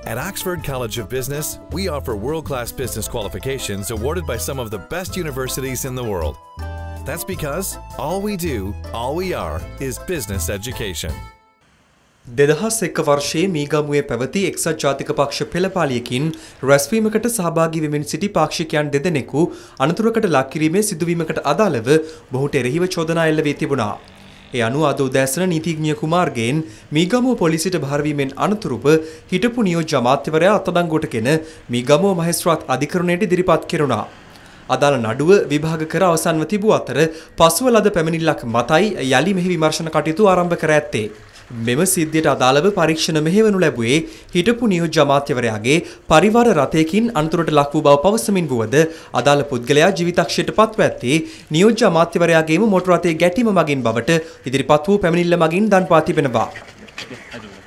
At Oxford College of Business, we offer world-class business qualifications awarded by some of the best universities in the world. That's because all we do, all we are, is business education. 2001 වර්ෂයේ මීගමුවේ පැවති එක්සත් ජාතික පක්ෂ පෙළපාලියකින් රැස්වීමකට සහභාගී වෙමින් සිටි පාක්ෂිකයන් දෙදෙනෙකු අනතුරකට ලක් කිරීමේ සිදුවීමකට අදාළව මොහුට එරෙහිව චෝදනා එල්ල වී තිබුණා. ඒ අනුව අද උදෑසන නීතිඥ කුමාර්ගෙන් මීගමුව පොලිසියට බාර වීමෙන් අනතුරුව හිටපු නියෝජ්‍ය අමාත්‍යවරයා අත්අඩංගුවටගෙන මීගමුව මහේස්ත්‍රාත් අධිකරණයට ඉදිරිපත් කෙරුණා. අදාළ නඩුව විභාග කර අවසන්ව තිබූ අතර පසුව ලද පැමිණිල්ලක් මතයි යලි මෙහි විමර්ශන කටයුතු ආරම්භ කර ඇත්තේ. මෙම සිද්ධියට අදාළව පරීක්ෂණ මෙහෙවනු ලැබුවේ හිටපු නියෝජ්‍ය අමාත්‍යවරයාගේ පරිවාර රථයකින් අනතුරට ලක් වූ බව පවසමින් වුවද අදාළ පුද්ගලයා ජීවිතක්ෂයට පත්ව ඇත්තේ නියෝජ්‍ය අමාත්‍යවරයාගේම මොටර රථයේ ගැටීම මගින් බවට ඉදිරිපත් වූ පැමිණිල්ල මගින් දන්වා තිබෙනවා.